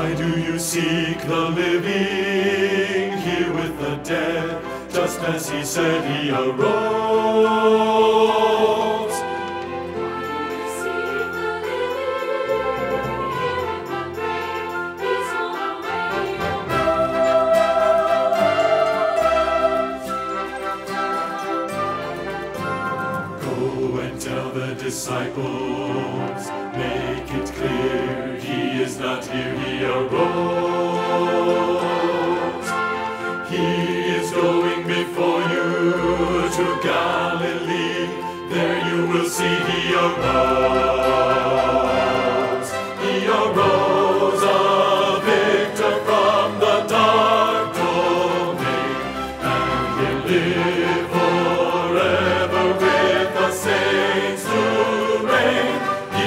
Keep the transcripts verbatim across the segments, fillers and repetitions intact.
Why do you seek the living here with the dead, just as he said he arose? Go and tell the disciples, make it clear, he is not here, he arose. He is going before you to Galilee, there you will see he arose. He arose, a victor from the dark domain, and he'll live forever with the saints to reign. He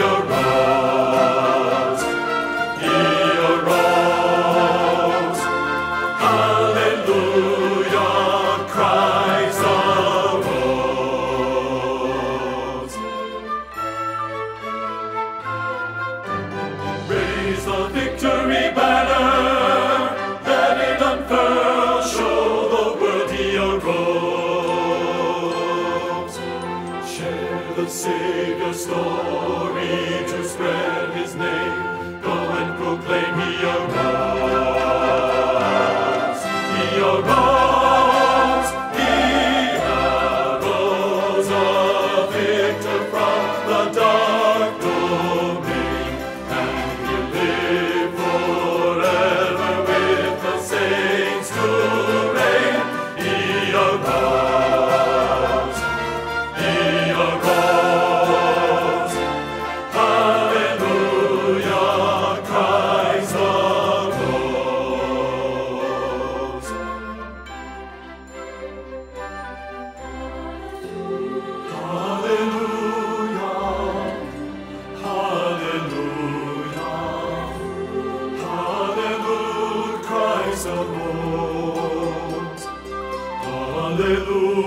arose, he arose, hallelujah, Christ arose. Raise the victory banner, let it unfurl, show the world he arose. Share the Savior's story to spread his name, go and proclaim he arose. He arose, he arose, a victor from the dark domain, and he'll live forever with the saints to reign. He arose, he arose, hallelujah, Christ arose. Hallelujah, hallelujah, hallelujah, Christ arose. Hallelujah.